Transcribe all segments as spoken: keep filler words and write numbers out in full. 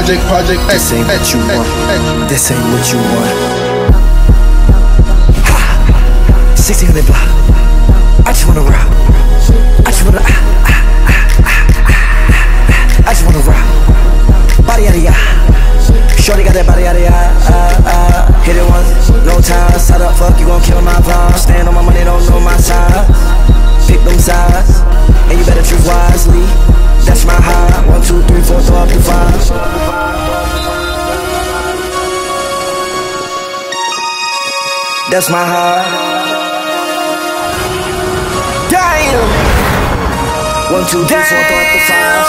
Project, project, this ain't what you want. This ain't what you want. Ha! sixteen hundred block. I just wanna rock. I just wanna. Ah, ah, ah, ah, ah. I just wanna rock. Body out of ya. Shorty got that body out of ya. Uh, uh, hit it once, no time. Side up, fuck, you gon' kill my vibe. Stand on my money, don't know my side. Pick them sides, and you better choose wisely. That's my high. One, two, three, four, throw up to five. That's my high. Damn. One, two, three, four, throw up to five.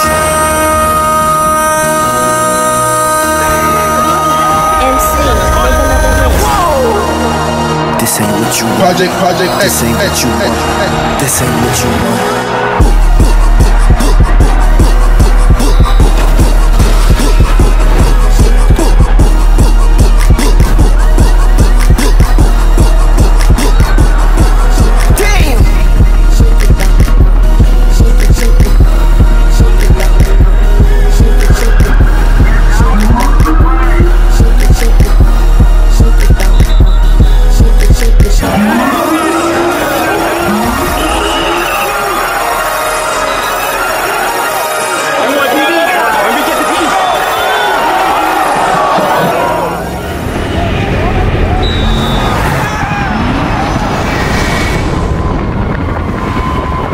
This ain't what you want. Project, project, this ain't what you want. This ain't what you want.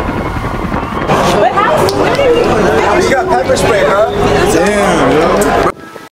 Spray, bro. Damn, yo.